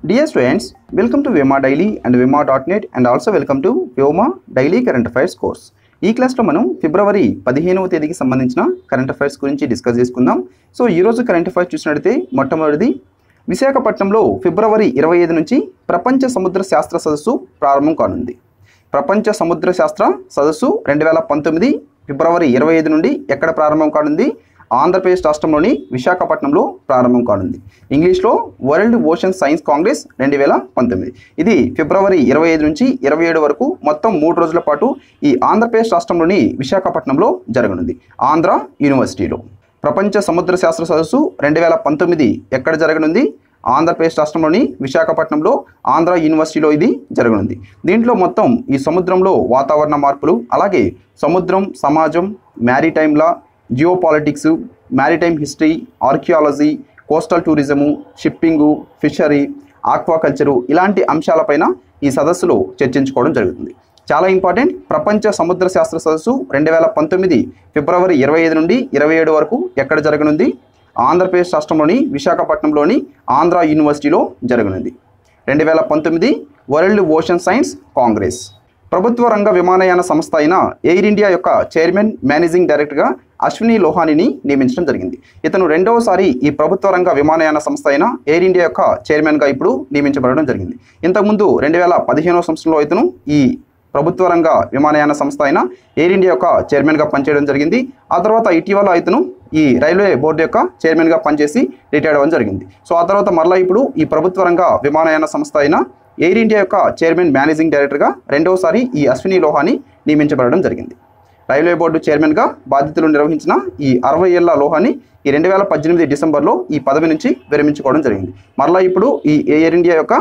Dear students, welcome to Vyoma Daily and Vyoma.net and also welcome to Vyoma Daily Current Affairs course. ఈ క్లాస్లో మనం ఫిబ్రవరి 15వ తేదీకి సంబంధించిన కరెంట్ అఫైర్స్ గురించి డిస్కస్ చేసుకుందాం. సో ఈరోజు కరెంట్ అఫైర్స్ చూసినట్లయితే మొట్టమొదటిది విశాఖపట్నంలో ఫిబ్రవరి 25 నుంచి ప్రపంచ సముద్ర శాస్త్ర సదస్సు ప్రారంభం కానుంది. ప్రపంచ సముద్ర శాస్త్ర సదస్సు 2019 ఫిబ్రవరి 25 నుండి ఎక్కడ ప్రారంభం కానుంది? ఆంధ్రప్రదేశ్ రాష్ట్రంలోని విశాఖపట్నంలో ప్రారంభం కానుంది. ఇంగ్లీష్లో వరల్డ్ ఓషన్ సైన్స్ కాంగ్రెస్ 2019. ఇది ఫిబ్రవరి 25 నుంచి 27 వరకు మొత్తం 3 రోజుల పాటు ఈ ఆంధ్రప్రదేశ్ రాష్ట్రంలోని విశాఖపట్నంలో జరగనుంది. ఆంధ్ర యూనివర్సిటీలో ప్రపంచ సముద్ర శాస్త్ర సదస్సు 2019 ఎక్కడ జరగనుంది? ఆంధ్రప్రదేశ్ రాష్ట్రంలోని విశాఖపట్నంలో ఆంధ్ర యూనివర్సిటీలో ఇది జరగనుంది. దీంట్లో మొత్తం ఈ సముద్రంలో వాతావరణ మార్పులు, అలాగే సముద్రం, సమాజం, maritime law, geopolitics, maritime history, archaeology, coastal tourism, shipping, fishery, aquaculture ఇలాంటి అంశాలపైన ఈ సదస్సులో చర్చించుకోవడం జరుగుతుంది. చాలా ఇంపార్టెంట్. ప్రపంచ సముద్ర శాస్త్ర సదస్సు 2019 ఫిబ్రవరి 25 నుండి 27 వరకు ఎక్కడ జరగనుంది? ఆంధ్రప్రదేశ్ రాష్ట్రంలోని విశాఖపట్నంలోని ఆంధ్ర యూనివర్సిటీలో జరగనుంది. 2019 వరల్డ్ ఓషన్ సైన్స్ కాంగ్రెస్. ప్రభుత్వ రంగ విమానయాన సంస్థ అయిన ఎయిర్ ఇండియా యొక్క చైర్మన్, మేనేజింగ్ డైరెక్టర్గా అశ్విని లోహానిని నియమించడం జరిగింది. ఇతను రెండవసారి ఈ ప్రభుత్వ రంగ విమానయాన సంస్థ అయిన ఎయిర్ ఇండియా యొక్క చైర్మన్గా ఇప్పుడు నియమించబడడం జరిగింది. ఇంతకుముందు 2015వ సంవత్సరంలో ఇతను ఈ ప్రభుత్వ రంగ విమానయాన సంస్థ అయిన ఎయిర్ ఇండియా యొక్క చైర్మన్గా పనిచేయడం జరిగింది. ఆ తర్వాత ఇటీవల ఇతను ఈ రైల్వే బోర్డు యొక్క చైర్మన్గా పనిచేసి రిటైర్ అవ్వడం జరిగింది. సో ఆ తర్వాత మరలా ఇప్పుడు ఈ ప్రభుత్వ రంగ విమానయాన సంస్థ అయిన ఎయిర్ ఇండియా యొక్క చైర్మన్, మేనేజింగ్ డైరెక్టర్గా రెండవసారి ఈ అశ్విని లోహాని నియమించబడడం జరిగింది. రైల్వే బోర్డు చైర్మన్గా బాధ్యతలు నిర్వహించిన ఈ 60 ఏళ్ల లోహాని ఈ 2018 డిసెంబర్లో ఈ పదవి నుంచి విరమించుకోవడం జరిగింది. మరలా ఇప్పుడు ఈ ఎయిర్ ఇండియా యొక్క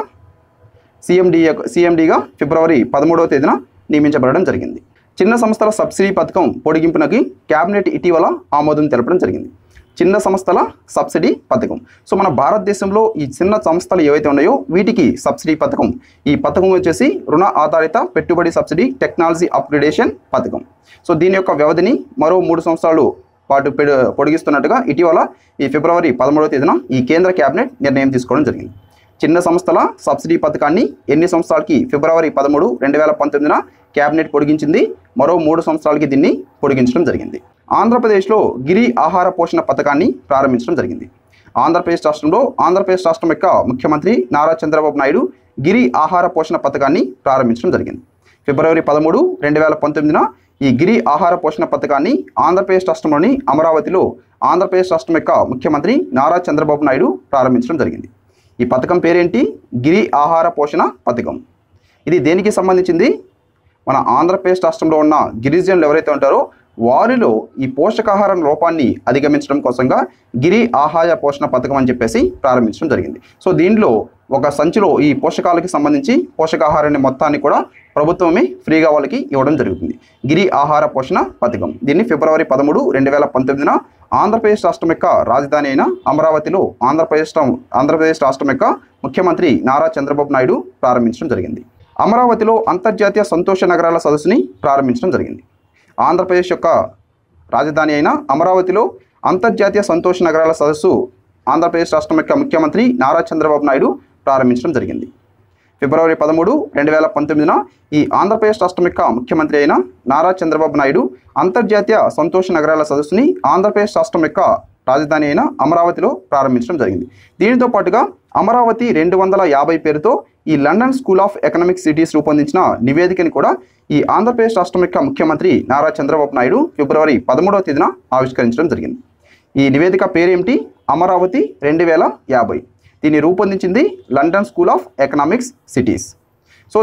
సిఎండిగా ఫిబ్రవరి 13వ తేదీన నియమించబడడం జరిగింది. చిన్న సంస్థల సబ్సిడీ పథకం పొడిగింపునకి కేబినెట్ ఇటీవల ఆమోదం తెలపడం జరిగింది. చిన్న సంస్థల సబ్సిడీ పథకం. సో మన భారతదేశంలో ఈ చిన్న సంస్థలు ఏవైతే ఉన్నాయో వీటికి సబ్సిడీ పథకం. ఈ పథకం వచ్చేసి రుణ ఆధారిత పెట్టుబడి సబ్సిడీ టెక్నాలజీ అప్గ్రేడేషన్ పథకం. సో దీని యొక్క వ్యవధిని మరో 3 సంవత్సరాలు పాటు పొడిగిస్తున్నట్టుగా ఇటీవల ఈ ఫిబ్రవరి 13వ తేదీన ఈ కేంద్ర కేబినెట్ నిర్ణయం తీసుకోవడం జరిగింది. చిన్న సంస్థల సబ్సిడీ పథకాన్ని ఎన్ని సంవత్సరాలకి? ఫిబ్రవరి 13, 2019 కేబినెట్ పొడిగించింది. మరో 3 సంవత్సరాలకి దీన్ని పొడిగించడం జరిగింది. ఆంధ్రప్రదేశ్లో గిరి ఆహార పోషణ పథకాన్ని ప్రారంభించడం జరిగింది. ఆంధ్రప్రదేశ్ రాష్ట్రంలో ఆంధ్రప్రదేశ్ రాష్ట్రం యొక్క ముఖ్యమంత్రి నారా చంద్రబాబు నాయుడు గిరి ఆహార పోషణ పథకాన్ని ప్రారంభించడం జరిగింది. ఫిబ్రవరి 13, 2019 ఈ గిరి ఆహార పోషణ పథకాన్ని ఆంధ్రప్రదేశ్ రాష్ట్రంలోని అమరావతిలో ఆంధ్రప్రదేశ్ రాష్ట్రం యొక్క ముఖ్యమంత్రి నారా చంద్రబాబు నాయుడు ప్రారంభించడం జరిగింది. ఈ పథకం పేరేంటి? గిరి ఆహార పోషణ పథకం. ఇది దేనికి సంబంధించింది? మన ఆంధ్రప్రదేశ్ రాష్ట్రంలో ఉన్న గిరిజనులు ఎవరైతే ఉంటారో వారిలో ఈ పోషకాహారం లోపాన్ని అధిగమించడం కోసంగా గిరి ఆహార పోషణ పథకం అని చెప్పేసి ప్రారంభించడం జరిగింది. సో దీంట్లో ఒక సంచిలో ఈ పోషకాలకి సంబంధించి పోషకాహారాన్ని మొత్తాన్ని కూడా ప్రభుత్వమే ఫ్రీగా వాళ్ళకి ఇవ్వడం జరుగుతుంది. గిరి ఆహార పోషణ పథకం. దీన్ని ఫిబ్రవరి 13, 2019 ఆంధ్రప్రదేశ్ రాష్ట్రం యొక్క రాజధాని అయిన అమరావతిలో ఆంధ్రప్రదేశ్ రాష్ట్రం యొక్క ముఖ్యమంత్రి నారా చంద్రబాబు నాయుడు ప్రారంభించడం జరిగింది. అమరావతిలో అంతర్జాతీయ సంతోష నగరాల సదస్సుని ప్రారంభించడం జరిగింది. ఆంధ్రప్రదేశ్ యొక్క రాజధాని అయిన అమరావతిలో అంతర్జాతీయ సంతోష నగరాల సదస్సు ఆంధ్రప్రదేశ్ రాష్ట్రం యొక్క ముఖ్యమంత్రి నారా చంద్రబాబు నాయుడు ప్రారంభించడం జరిగింది. ఫిబ్రవరి 13, 2019 ఈ ఆంధ్రప్రదేశ్ రాష్ట్రం యొక్క ముఖ్యమంత్రి అయిన నారా చంద్రబాబు నాయుడు అంతర్జాతీయ సంతోష నగరాల సదస్సుని ఆంధ్రప్రదేశ్ రాష్ట్రం యొక్క రాజధాని అయిన అమరావతిలో ప్రారంభించడం జరిగింది. దీనితో పాటుగా అమరావతి 250 పేరుతో ఈ London School of Economics cities రూపొందించిన నివేదికని కూడా ఈ ఆంధ్రప్రదేశ్ రాష్ట్రం యొక్క ముఖ్యమంత్రి నారా చంద్రబాబు నాయుడు ఫిబ్రవరి 13వ తేదీన ఆవిష్కరించడం జరిగింది. ఈ నివేదిక పేరేమిటి? అమరావతి 2050. దీన్ని రూపొందించింది London School of Economics cities. So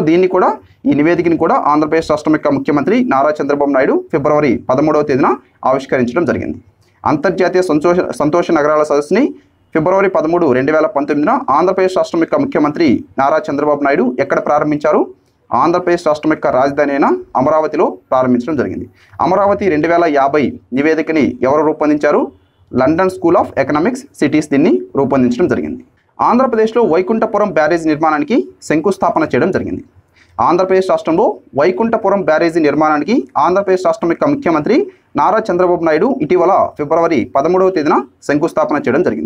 ఈ నివేదికని కూడా ఆంధ్రప్రదేశ్ రాష్ట్రం యొక్క ముఖ్యమంత్రి నారా చంద్రబాబు నాయుడు ఫిబ్రవరి 13వ తేదీన ఆవిష్కరించడం జరిగింది. అంతర్జాతీయ సంతోష నగరాల సదస్సుని ఫిబ్రవరి 13, 2019 ఆంధ్రప్రదేశ్ రాష్ట్రం యొక్క ముఖ్యమంత్రి నారా చంద్రబాబు నాయుడు ఎక్కడ ప్రారంభించారు? ఆంధ్రప్రదేశ్ రాష్ట్రం యొక్క రాజధాని అయిన అమరావతిలో ప్రారంభించడం జరిగింది. అమరావతి 2050 నివేదికని ఎవరు రూపొందించారు? London School of Economics cities దీన్ని రూపొందించడం జరిగింది. ఆంధ్రప్రదేశ్లో వైకుంఠపురం బ్యారేజీ నిర్మాణానికి శంకుస్థాపన చేయడం జరిగింది. ఆంధ్రప్రదేశ్ రాష్ట్రంలో వైకుంఠపురం బ్యారేజీ నిర్మాణానికి ఆంధ్రప్రదేశ్ రాష్ట్రం యొక్క ముఖ్యమంత్రి నారా చంద్రబాబు నాయుడు ఇటీవల ఫిబ్రవరి 13వ తేదీన శంకుస్థాపన చేయడం జరిగింది.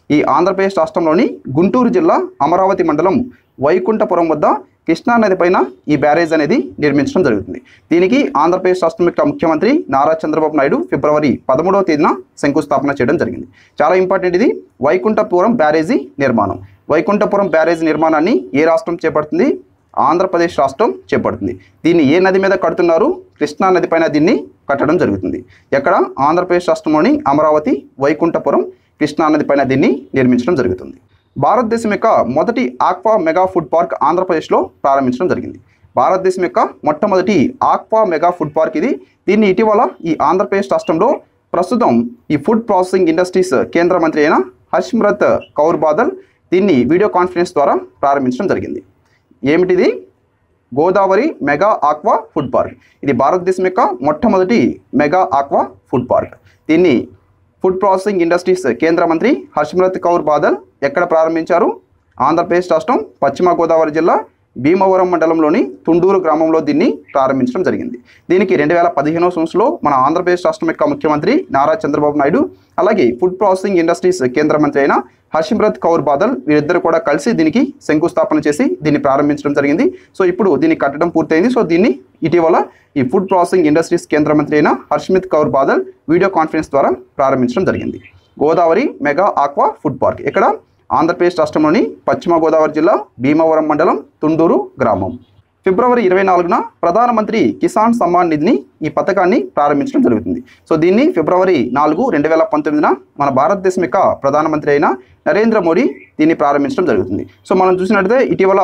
ఈ ఆంధ్రప్రదేశ్ రాష్ట్రంలోని గుంటూరు జిల్లా అమరావతి మండలం వైకుంఠపురం వద్ద కృష్ణా నది పైన ఈ బ్యారేజ్ అనేది నిర్మించడం జరుగుతుంది. దీనికి ఆంధ్రప్రదేశ్ రాష్ట్రం యొక్క ముఖ్యమంత్రి నారా చంద్రబాబు నాయుడు ఫిబ్రవరి 13వ తేదీన శంకుస్థాపన చేయడం జరిగింది. చాలా ఇంపార్టెంట్ ఇది, వైకుంఠపురం బ్యారేజీ నిర్మాణం. వైకుంఠపురం బ్యారేజ్ నిర్మాణాన్ని ఏ రాష్ట్రం చేపడుతుంది? ఆంధ్రప్రదేశ్ రాష్ట్రం చేపడుతుంది. దీన్ని ఏ నది మీద కడుతున్నారు? కృష్ణా నది పైన దీన్ని కట్టడం జరుగుతుంది. ఎక్కడ? ఆంధ్రప్రదేశ్ రాష్ట్రంలోని అమరావతి వైకుంఠపురం కృష్ణా నది పైన దీన్ని నిర్మించడం జరుగుతుంది. భారతదేశం యొక్క మొదటి ఆక్వా మెగా ఫుడ్ పార్క్ ఆంధ్రప్రదేశ్లో ప్రారంభించడం జరిగింది. భారతదేశం యొక్క మొట్టమొదటి ఆక్వా మెగా ఫుడ్ పార్క్ ఇది. దీన్ని ఇటీవల ఈ ఆంధ్రప్రదేశ్ రాష్ట్రంలో ప్రస్తుతం ఈ ఫుడ్ ప్రాసెసింగ్ ఇండస్ట్రీస్ కేంద్ర మంత్రి అయిన హర్సిమ్రత్ కౌర్ బాదల్ దీన్ని వీడియో కాన్ఫరెన్స్ ద్వారా ప్రారంభించడం జరిగింది. ఏమిటిది? Godavari mega aqua food park. ఇది భారతదేశం యొక్క మొట్టమొదటి మెగా ఆక్వా ఫుడ్ పార్క్. దీన్ని ఫుడ్ ప్రాసెసింగ్ ఇండస్ట్రీస్ కేంద్ర మంత్రి హర్సిమ్రత్ కౌర్ బాదల్ ఎక్కడ ప్రారంభించారు? ఆంధ్రప్రదేశ్ రాష్ట్రం పశ్చిమ గోదావరి జిల్లా భీమవరం మండలంలోని తుండూరు గ్రామంలో దీన్ని ప్రారంభించడం జరిగింది. దీనికి 2015వ సంవత్సరంలో మన ఆంధ్రప్రదేశ్ రాష్ట్రం యొక్క ముఖ్యమంత్రి నారా చంద్రబాబు నాయుడు అలాగే ఫుడ్ ప్రాసెసింగ్ ఇండస్ట్రీస్ కేంద్ర మంత్రి అయిన హర్సిమ్రత్ కౌర్ బాదల్ వీరిద్దరు కూడా కలిసి దీనికి శంకుస్థాపన చేసి దీన్ని ప్రారంభించడం జరిగింది. సో ఇప్పుడు దీన్ని కట్టడం పూర్తయింది. సో దీన్ని ఇటీవల ఈ ఫుడ్ ప్రాసెసింగ్ ఇండస్ట్రీస్ కేంద్ర మంత్రి అయిన హర్సిమ్రత్ కౌర్ బాదల్ వీడియో కాన్ఫరెన్స్ ద్వారా ప్రారంభించడం జరిగింది. Godavari mega aqua food park ఇక్కడ ఆంధ్రప్రదేశ్ రాష్ట్రంలోని పశ్చిమ గోదావరి జిల్లా భీమవరం మండలం తుండూరు గ్రామం. ఫిబ్రవరి 24న ప్రధానమంత్రి కిసాన్ సమ్మాన్ నిధిని ఈ పథకాన్ని ప్రారంభించడం జరుగుతుంది. సో దీన్ని ఫిబ్రవరి 4, 2019న మన భారతదేశం యొక్క ప్రధానమంత్రి అయిన నరేంద్ర మోడీ దీన్ని ప్రారంభించడం జరుగుతుంది. సో మనం చూసినట్లయితే ఇటీవల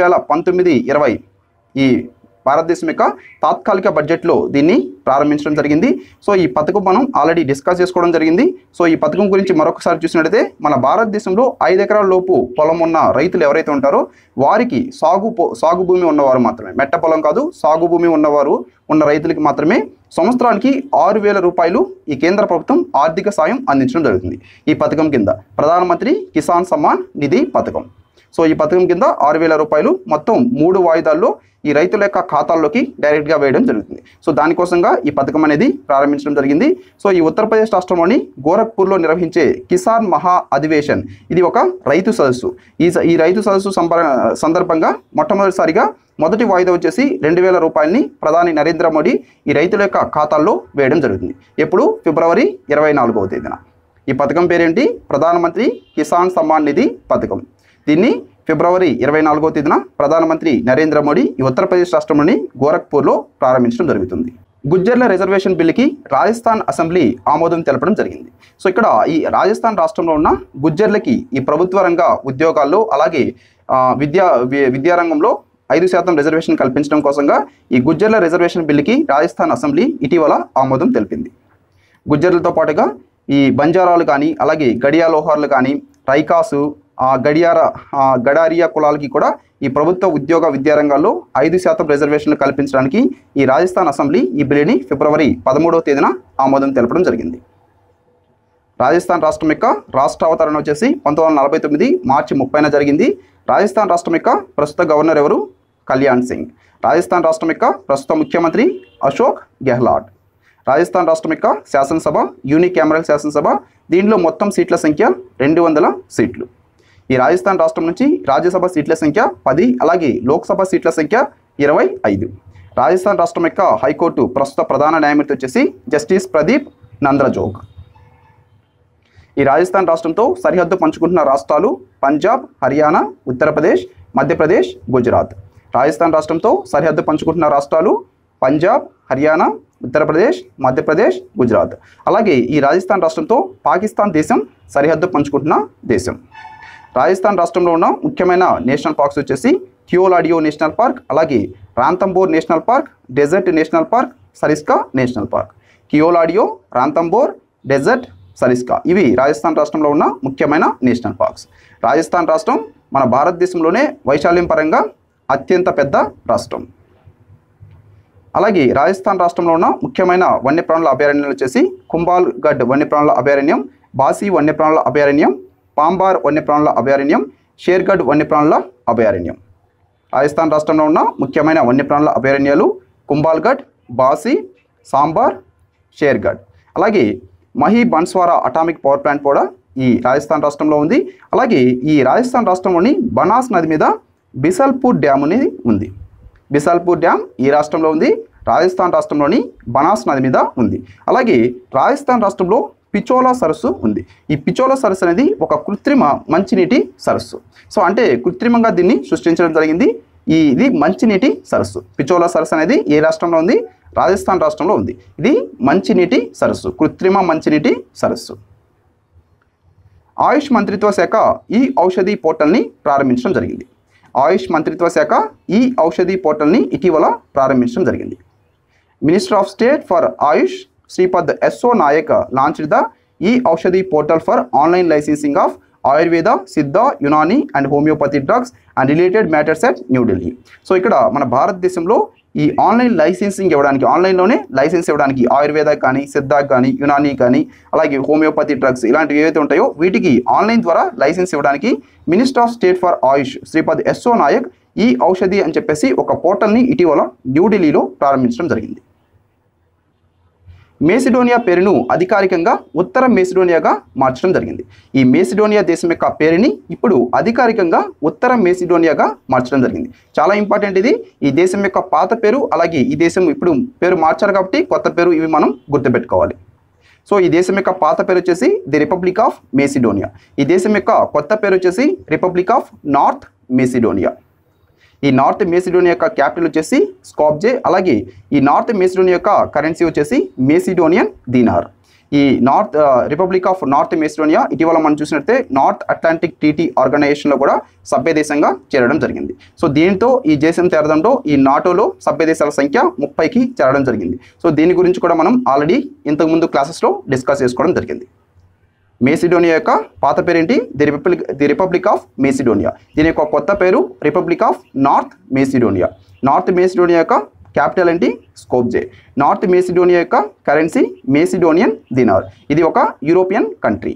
2019-20 ఈ భారతదేశం యొక్క తాత్కాలిక బడ్జెట్లో దీన్ని ప్రారంభించడం జరిగింది. సో ఈ పథకం మనం ఆల్రెడీ డిస్కస్ చేసుకోవడం జరిగింది. సో ఈ పథకం గురించి మరొకసారి చూసినట్లయితే మన భారతదేశంలో 5 ఎకరాల లోపు పొలం ఉన్న రైతులు ఎవరైతే ఉంటారో వారికి సాగు భూమి ఉన్నవారు మాత్రమే, మెట్ట పొలం కాదు, సాగు భూమి ఉన్న రైతులకి మాత్రమే సంవత్సరానికి 6,000 రూపాయలు ఈ కేంద్ర ప్రభుత్వం ఆర్థిక సాయం అందించడం జరుగుతుంది. ఈ పథకం కింద ప్రధానమంత్రి కిసాన్ సమ్మాన్ నిధి పథకం. సో ఈ పథకం కింద 6,000 రూపాయలు మొత్తం 3 వాయిదాల్లో ఈ రైతుల యొక్క ఖాతాల్లోకి డైరెక్ట్గా వేయడం జరుగుతుంది. సో దానికోసంగా ఈ పథకం అనేది ప్రారంభించడం జరిగింది. సో ఈ ఉత్తరప్రదేశ్ రాష్ట్రంలోని గోరఖ్పూర్లో నిర్వహించే కిసాన్ మహా అధివేశన్ ఇది ఒక రైతు సదస్సు. ఈ రైతు సదస్సు సందర్భంగా మొట్టమొదటిసారిగా మొదటి వాయిదా వచ్చేసి 2,000 రూపాయలని ప్రధాని నరేంద్ర మోడీ ఈ రైతుల యొక్క ఖాతాల్లో వేయడం జరుగుతుంది. ఎప్పుడు? ఫిబ్రవరి 24వ తేదీన. ఈ పథకం పేరేంటి? ప్రధానమంత్రి కిసాన్ సమ్మాన్ నిధి పథకం. దీన్ని ఫిబ్రవరి 24వ తేదీన ప్రధానమంత్రి నరేంద్ర మోడీ ఈ ఉత్తరప్రదేశ్ రాష్ట్రంలోని గోరఖ్పూర్లో ప్రారంభించడం జరుగుతుంది. గుజ్జర్ల రిజర్వేషన్ బిల్లుకి రాజస్థాన్ అసెంబ్లీ ఆమోదం తెలపడం జరిగింది. సో ఇక్కడ ఈ రాజస్థాన్ రాష్ట్రంలో ఉన్న గుజ్జర్లకి ఈ ప్రభుత్వ రంగ ఉద్యోగాల్లో అలాగే విద్యారంగంలో 5% రిజర్వేషన్ కల్పించడం కోసంగా ఈ గుజ్జర్ల రిజర్వేషన్ బిల్లుకి రాజస్థాన్ అసెంబ్లీ ఇటీవల ఆమోదం తెలిపింది. గుజ్జర్లతో పాటుగా ఈ బంజారాలు కానీ అలాగే గడియా లోహార్లు కానీ రైకాసు గడారియా కులాలకి కూడా ఈ ప్రభుత్వ ఉద్యోగ విద్యారంగాల్లో 5% రిజర్వేషన్లు కల్పించడానికి ఈ రాజస్థాన్ అసెంబ్లీ ఈ బిల్లుని ఫిబ్రవరి 13వ తేదీన ఆమోదం తెలపడం జరిగింది. రాజస్థాన్ రాష్ట్రం యొక్క రాష్ట్ర అవతరణ వచ్చేసి 1949 మార్చి 30న జరిగింది. రాజస్థాన్ రాష్ట్రం యొక్క ప్రస్తుత గవర్నర్ ఎవరు? కళ్యాణ్ సింగ్. రాజస్థాన్ రాష్ట్రం యొక్క ప్రస్తుత ముఖ్యమంత్రి అశోక్ గెహ్లాట్. రాజస్థాన్ రాష్ట్రం యొక్క శాసనసభ యూనికామరల్ శాసనసభ. దీనిలో మొత్తం సీట్ల సంఖ్య 200 సీట్లు. ఈ రాజస్థాన్ రాష్ట్రం నుంచి రాజ్యసభ సీట్ల సంఖ్య 10 అలాగే లోక్సభ సీట్ల సంఖ్య 25. రాజస్థాన్ రాష్ట్రం యొక్క హైకోర్టు ప్రస్తుత ప్రధాన న్యాయమూర్తి వచ్చేసి జస్టిస్ ప్రదీప్ నంద్రజోగ్. ఈ రాజస్థాన్ రాష్ట్రంతో సరిహద్దు పంచుకుంటున్న రాష్ట్రాలు పంజాబ్, హర్యానా, ఉత్తరప్రదేశ్, మధ్యప్రదేశ్, గుజరాత్. రాజస్థాన్ రాష్ట్రంతో సరిహద్దు పంచుకుంటున్న రాష్ట్రాలు పంజాబ్, హర్యానా, ఉత్తరప్రదేశ్, మధ్యప్రదేశ్, గుజరాత్. అలాగే ఈ రాజస్థాన్ రాష్ట్రంతో పాకిస్తాన్ దేశం సరిహద్దు పంచుకుంటున్న దేశం. రాజస్థాన్ రాష్ట్రంలో ఉన్న ముఖ్యమైన నేషనల్ పార్క్స్ వచ్చేసి క్యోలాడియో నేషనల్ పార్క్, అలాగే Ranthambore national park, desert national park, Sariska national park. Keoladeo, Ranthambore, desert, Sariska ఇవి రాజస్థాన్ రాష్ట్రంలో ఉన్న ముఖ్యమైన నేషనల్ పార్క్స్. రాజస్థాన్ రాష్ట్రం మన భారతదేశంలోనే వైశాల్యం పరంగా అత్యంత పెద్ద రాష్ట్రం. అలాగే రాజస్థాన్ రాష్ట్రంలో ఉన్న ముఖ్యమైన వన్యప్రాణుల అభయారణ్యాలు వచ్చేసి కుంభాల్గఢ్ వన్యప్రాణుల అభయారణ్యం, బాసి వన్యప్రాణుల అభయారణ్యం, పాంబార్ వన్యప్రాణుల అభయారణ్యం, షేర్గఢ్ వన్యప్రాణుల అభయారణ్యం. రాజస్థాన్ రాష్ట్రంలో ఉన్న ముఖ్యమైన వన్యప్రాణుల అభయారణ్యాలు కుంభాల్గఢ్, బాసి, సాంబార్, షేర్గఢ్. అలాగే Mahi Banswara atomic power plant కూడా ఈ రాజస్థాన్ రాష్ట్రంలో ఉంది. అలాగే ఈ రాజస్థాన్ రాష్ట్రంలోని బనాస్ నది మీద బిసల్పూర్ డ్యామ్ అనేది ఉంది. బిసల్పూర్ డ్యామ్ ఈ రాష్ట్రంలో ఉంది. రాజస్థాన్ రాష్ట్రంలోని బనాస్ నది మీద ఉంది. అలాగే రాజస్థాన్ రాష్ట్రంలో పిచోలా సరస్సు ఉంది. ఈ పిచోలా సరస్సు అనేది ఒక కృత్రిమ మంచినీటి సరస్సు. సో అంటే కృత్రిమంగా దీన్ని సృష్టించడం జరిగింది. ఇది మంచినీటి సరస్సు. పిచోలా సరస్సు అనేది ఏ రాష్ట్రంలో ఉంది? రాజస్థాన్ రాష్ట్రంలో ఉంది. ఇది మంచినీటి సరస్సు, కృత్రిమ మంచినీటి సరస్సు. ఆయుష్ మంత్రిత్వ శాఖ ఈ ఔషధి పోర్టల్ని ప్రారంభించడం జరిగింది. ఆయుష్ మంత్రిత్వ శాఖ ఈ ఔషధి పోర్టల్ని ఇటీవల ప్రారంభించడం జరిగింది. Minister of state for AYUSH Shripad Yesso Naik launched the e Aushadhi portal for online licensing of Ayurveda, Siddha, Unani and homeopathy drugs and related matters at New Delhi. So ఇక్కడ మన భారతదేశంలో ఈ ఆన్లైన్ లైసెన్సింగ్ ఇవ్వడానికి, ఆన్లైన్లోనే లైసెన్స్ ఇవ్వడానికి ఆయుర్వేద కానీ, సిద్ధ కానీ, యునాని కానీ, అలాగే హోమియోపతి డ్రగ్స్ ఇలాంటివి ఏవైతే ఉంటాయో వీటికి ఆన్లైన్ ద్వారా లైసెన్స్ ఇవ్వడానికి minister of state for AYUSH Shripad Yesso Naik e Aushadhi అని చెప్పేసి ఒక పోర్టల్ని ఇటీవల న్యూఢిల్లీలో ప్రారంభించడం జరిగింది. మేసిడోనియా పేరును అధికారికంగా ఉత్తర మేసిడోనియాగా మార్చడం జరిగింది. ఈ మేసిడోనియా దేశం యొక్క పేరుని ఇప్పుడు అధికారికంగా ఉత్తర మేసిడోనియాగా మార్చడం జరిగింది. చాలా ఇంపార్టెంట్ ఇది. ఈ దేశం యొక్క పాత పేరు, అలాగే ఈ దేశం ఇప్పుడు పేరు మార్చారు కాబట్టి కొత్త పేరు, ఇవి మనం గుర్తుపెట్టుకోవాలి. సో ఈ దేశం యొక్క పాత పేరు వచ్చేసి ది రిపబ్లిక్ ఆఫ్ మేసిడోనియా. ఈ దేశం యొక్క కొత్త పేరు వచ్చేసి రిపబ్లిక్ ఆఫ్ నార్త్ మేసిడోనియా. ఈ నార్త్ మేసిడోనియా యొక్క క్యాపిటల్ వచ్చేసి స్కాప్జే. అలాగే ఈ నార్త్ మేసిడోనియా యొక్క కరెన్సీ వచ్చేసి మేసిడోనియన్ దీనార్. ఈ రిపబ్లిక్ ఆఫ్ నార్త్ మేసిడోనియా ఇటీవల మనం చూసినట్టే నార్త్ అట్లాంటిక్ ట్రీటీ ఆర్గనైజేషన్లో కూడా సభ్య దేశంగా చేరడం జరిగింది. సో దీంతో ఈ దేశం చేరడంతో ఈ నాటోలో సభ్య దేశాల సంఖ్య 30కి చేరడం జరిగింది. సో దీని గురించి కూడా మనం ఆల్రెడీ ఇంతకుముందు క్లాసెస్లో డిస్కస్ చేసుకోవడం జరిగింది. మేసిడోనియా యొక్క పాత పేరేంటి? The Republic of Macedonia. దీని యొక్క కొత్త పేరు Republic of North Macedonia. North Macedonia యొక్క క్యాపిటల్ ఏంటి? స్కోప్జే. నార్త్ మేసిడోనియా యొక్క కరెన్సీ మేసిడోనియన్ దినార్. ఇది ఒక యూరోపియన్ కంట్రీ.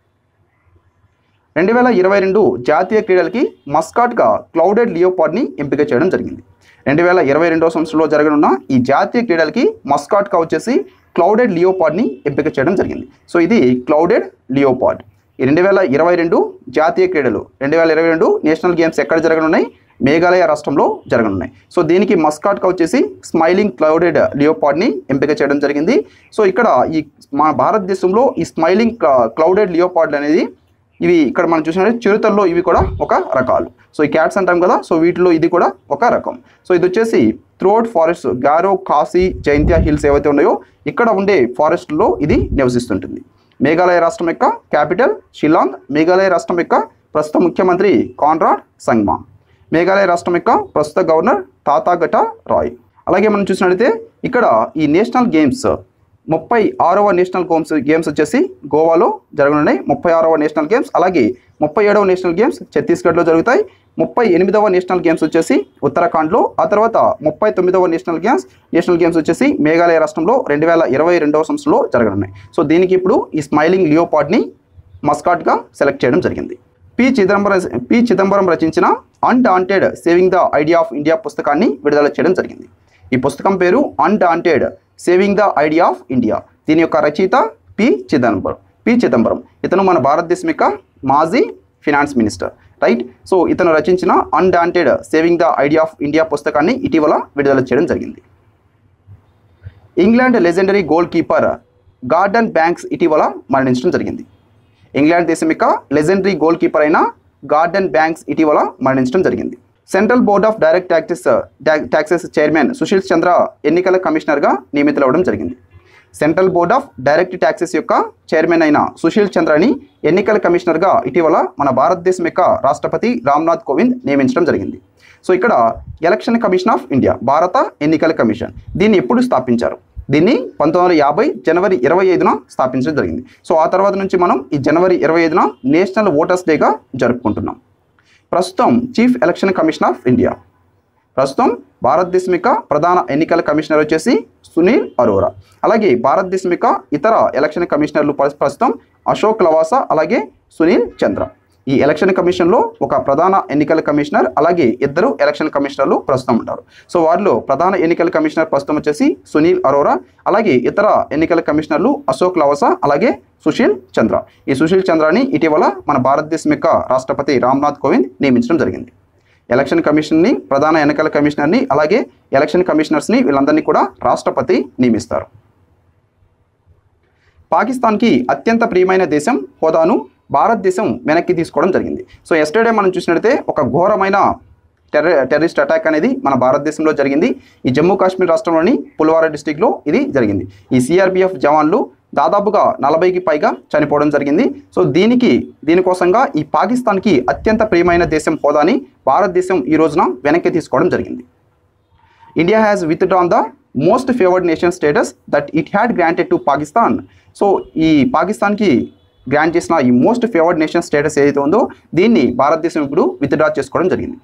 2022 జాతీయ క్రీడలకి మస్కాట్గా క్లౌడెడ్ లియోపార్డ్ని ఎంపిక చేయడం జరిగింది. 2022 సంవత్సరంలో జరగనున్న ఈ జాతీయ క్రీడలకి మస్కాట్గా వచ్చేసి క్లౌడెడ్ లియోపార్డ్ని ఎంపిక చేయడం జరిగింది. సో ఇది క్లౌడెడ్ లియోపార్డ్. ఈ 2022 జాతీయ క్రీడలు, 2022 నేషనల్ గేమ్స్ ఎక్కడ జరగనున్నాయి? మేఘాలయ రాష్ట్రంలో జరగనున్నాయి. సో దీనికి మస్కాట్గా వచ్చేసి స్మైలింగ్ క్లౌడెడ్ లియోపార్డ్ని ఎంపిక చేయడం జరిగింది. సో ఇక్కడ ఈ మన భారతదేశంలో ఈ స్మైలింగ్ క్లౌడెడ్ లియోపార్డ్ అనేది ఇవి ఇక్కడ మనం చూసినట్టు చిరుతల్లో ఇవి కూడా ఒక రకాలు. సో ఈ క్యాట్స్ అంటాం కదా, సో వీటిలో ఇది కూడా ఒక రకం. సో ఇది వచ్చేసి త్రోట్ ఫారెస్ట్, గారో, ఖాసీ, జైంతియా హిల్స్ ఏవైతే ఉన్నాయో ఇక్కడ ఉండే ఫారెస్ట్లో ఇది నివసిస్తుంటుంది. మేఘాలయ రాష్ట్రం యొక్క క్యాపిటల్ షిల్లాంగ్. మేఘాలయ రాష్ట్రం యొక్క ప్రస్తుత ముఖ్యమంత్రి కాన్రాడ్ సంగ్మా. మేఘాలయ రాష్ట్రం యొక్క ప్రస్తుత గవర్నర్ తాతాగట రాయ్. అలాగే మనం చూసినట్లయితే ఇక్కడ ఈ నేషనల్ గేమ్స్ 36వ నేషనల్ గేమ్స్ వచ్చేసి గోవాలో జరగనున్నాయి. 36వ నేషనల్ గేమ్స్. అలాగే 37వ నేషనల్ గేమ్స్ ఛత్తీస్గఢ్లో జరుగుతాయి. 38వ నేషనల్ గేమ్స్ వచ్చేసి ఉత్తరాఖండ్లో. ఆ తర్వాత 39వ నేషనల్ గేమ్స్ వచ్చేసి మేఘాలయ రాష్ట్రంలో 2022వ సంవత్సరంలో జరగనున్నాయి. సో దీనికి ఇప్పుడు ఈ స్మైలింగ్ లియోపార్డ్ని మస్కాట్గా సెలెక్ట్ చేయడం జరిగింది. పి చిదంబరం రచించిన undaunted saving the idea of India పుస్తకాన్ని విడుదల చేయడం జరిగింది. ఈ పుస్తకం పేరు undaunted saving the idea of India. దీని యొక్క రచయిత పి చిదంబరం. ఇతను మన భారతదేశం యొక్క మాజీ ఫినాన్స్ మినిస్టర్, రైట్. సో ఇతను రచించిన undaunted saving the idea of India పుస్తకాన్ని ఇటీవల విడుదల చేయడం జరిగింది. England legendary goal keeper Gordon Banks ఇటీవల మరణించడం జరిగింది. ఇంగ్లాండ్ దేశం యొక్క లెజెండరీ గోల్ కీపర్ అయిన గార్డన్ బ్యాంక్స్ ఇటీవల మరణించడం జరిగింది. Central Board of Direct Taxes chairman Sushil Chandra ఎన్నికల కమిషనర్గా నియమితులవడం జరిగింది. Central Board of Direct Taxes యొక్క చైర్మన్ అయిన సుశీల్ చంద్రని ఎన్నికల కమిషనర్గా ఇటీవల మన భారతదేశం యొక్క రాష్ట్రపతి రామ్నాథ్ కోవింద్ నియమించడం జరిగింది. సో ఇక్కడ ఎలక్షన్ కమిషన్ ఆఫ్ ఇండియా, భారత ఎన్నికల కమిషన్, దీన్ని ఎప్పుడు స్థాపించారు? దీన్ని 1950 జనవరి 25న స్థాపించడం జరిగింది. సో ఆ తర్వాత నుంచి మనం ఈ జనవరి 25న నేషనల్ ఓటర్స్ డేగా జరుపుకుంటున్నాం. ప్రస్తుతం chief election commission of India, ప్రస్తుతం భారతదేశం యొక్క ప్రధాన ఎన్నికల కమిషనర్ వచ్చేసి సునీల్ అరోరా. అలాగే భారతదేశం యొక్క ఇతర ఎలక్షన్ కమిషనర్లు ప్రస్తుతం అశోక్ లవాసా, అలాగే సునీల్ చంద్ర. ఈ ఎలక్షన్ కమిషన్లో ఒక ప్రధాన ఎన్నికల కమిషనర్ అలాగే ఇద్దరు ఎలక్షన్ కమిషనర్లు ప్రస్తుతం ఉంటారు. సో వారిలో ప్రధాన ఎన్నికల కమిషనర్ ప్రస్తుతం వచ్చేసి సునీల్ అరోరా, అలాగే ఇతర ఎన్నికల కమిషనర్లు అశోక్ లవాసా అలాగే సుశీల్ చంద్ర. ఈ సుశీల్ చంద్రని ఇటీవల మన భారతదేశం యొక్క రాష్ట్రపతి రామ్నాథ్ కోవింద్ నియమించడం జరిగింది. ఎలక్షన్ కమిషన్ని, ప్రధాన ఎన్నికల కమిషనర్ని అలాగే ఎలక్షన్ కమిషనర్స్ని వీళ్ళందరినీ కూడా రాష్ట్రపతి నియమిస్తారు. పాకిస్తాన్కి అత్యంత ప్రియమైన దేశం హోదాను భారతదేశం వెనక్కి తీసుకోవడం జరిగింది. సో ఎస్టర్డే మనం చూసినట్లయితే ఒక ఘోరమైన టెర్రరిస్ట్ అటాక్ అనేది మన భారతదేశంలో జరిగింది. ఈ జమ్మూ కాశ్మీర్ రాష్ట్రంలోని పుల్వారా డిస్టిక్లో ఇది జరిగింది. ఈ సిఆర్పిఎఫ్ జవాన్లు దాదాపుగా 40కి పైగా చనిపోవడం జరిగింది. సో దీనికోసంగా ఈ పాకిస్తాన్కి అత్యంత ప్రియమైన దేశం హోదాని భారతదేశం ఈ రోజున వెనక్కి తీసుకోవడం జరిగింది. India has withdrawn the most favoured nation status that it had granted to Pakistan. So ఈ పాకిస్తాన్కి గ్రాంట్ చేసిన ఈ మోస్ట్ ఫేవర్డ్ నేషన్ స్టేటస్ ఏదైతే ఉందో దీన్ని భారతదేశం ఇప్పుడు విత్డ్రా చేసుకోవడం జరిగింది.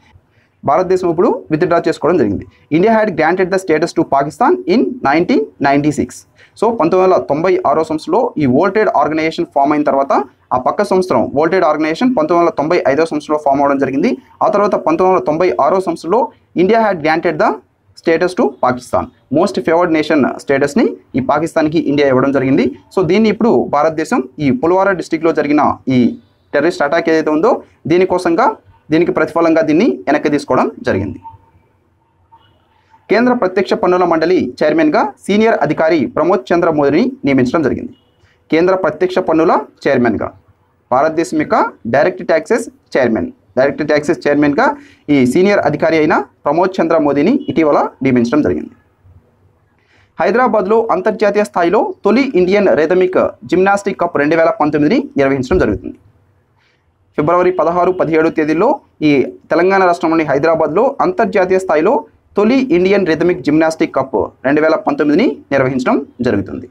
India had granted the status to Pakistan in 1996. So 1996 సంవత్సరంలో ఈ వరల్డ్ ట్రేడ్ ఆర్గనైజేషన్ ఫామ్ అయిన తర్వాత ఆ పక్క సంవత్సరం వరల్డ్ ట్రేడ్ ఆర్గనైజేషన్ 1995 సంవత్సరంలో ఫామ్ అవడం జరిగింది. ఆ తర్వాత 1996 సంవత్సరంలో India had granted the status to Pakistan, most favoured nation స్టేటస్ని ఈ పాకిస్తాన్కి ఇండియా ఇవ్వడం జరిగింది. సో దీన్ని ఇప్పుడు భారతదేశం ఈ పుల్వారా డిస్టిక్లో జరిగిన ఈ టెర్రరిస్ట్ అటాక్ ఏదైతే ఉందో దీనికి ప్రతిఫలంగా దీన్ని వెనక్కి తీసుకోవడం జరిగింది. కేంద్ర ప్రత్యక్ష పన్నుల మండలి చైర్మన్గా సీనియర్ అధికారి ప్రమోద్ చంద్ర మోదీని నియమించడం జరిగింది. కేంద్ర ప్రత్యక్ష పన్నుల చైర్మన్గా భారతదేశం యొక్క డైరెక్ట్ ట్యాక్సెస్ చైర్మన్గా ఈ సీనియర్ అధికారి అయిన ప్రమోద్ చంద్ర మోదీని ఇటీవల నియమించడం జరిగింది. హైదరాబాద్లో అంతర్జాతీయ స్థాయిలో తొలి ఇండియన్ రిథమిక్ జిమ్నాస్టిక్ కప్ 2019ని నిర్వహించడం జరుగుతుంది. ఫిబ్రవరి 16-17 తేదీల్లో ఈ తెలంగాణ రాష్ట్రంలోని హైదరాబాద్లో అంతర్జాతీయ స్థాయిలో తొలి ఇండియన్ రిథమిక్ జిమ్నాస్టిక్ కప్ 2019ని నిర్వహించడం జరుగుతుంది.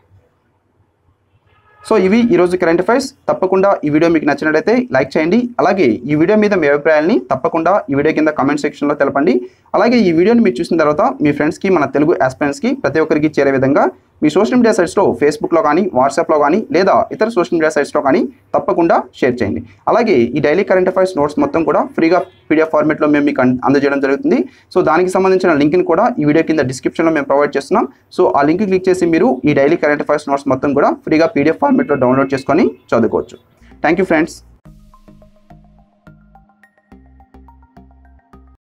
సో ఇవి ఈరోజు కరెంట్ అఫైర్స్. తప్పకుండా ఈ వీడియో మీకు నచ్చినట్లయితే లైక్ చేయండి. అలాగే ఈ వీడియో మీద మీ అభిప్రాయాలని తప్పకుండా ఈ వీడియో కింద కామెంట్ సెక్షన్లో తెలపండి. అలాగే ఈ వీడియోని మీరు చూసిన తర్వాత మీ ఫ్రెండ్స్కి, మన తెలుగు ఆస్పిరెంట్స్కి ప్రతి ఒక్కరికి చేరే విధంగా మీ సోషల్ మీడియా సైట్స్లో ఫేస్బుక్లో కానీ, వాట్సాప్లో కానీ లేదా ఇతర సోషల్ మీడియా సైట్స్లో కానీ తప్పకుండా షేర్ చేయండి. అలాగే ఈ డైలీ కరెంట్ అఫైర్స్ నోట్స్ మొత్తం కూడా ఫ్రీగా పీడిఎఫ్ ఫార్మేట్లో మేము మీకు అందజేయడం జరుగుతుంది. సో దానికి సంబంధించిన లింక్ని కూడా ఈ వీడియో కింద డిస్క్రిప్షన్లో మేము ప్రొవైడ్ చేస్తున్నాం. సో ఆ లింక్ క్లిక్ చేసి మీరు ఈ డైలీ కరెంట్ అఫైర్స్ నోట్స్ మొత్తం కూడా ఫ్రీగా పీడిఎఫ్ ఫార్మేట్లో డౌన్లోడ్ చేసుకొని చదువుకోవచ్చు. Thank you friends.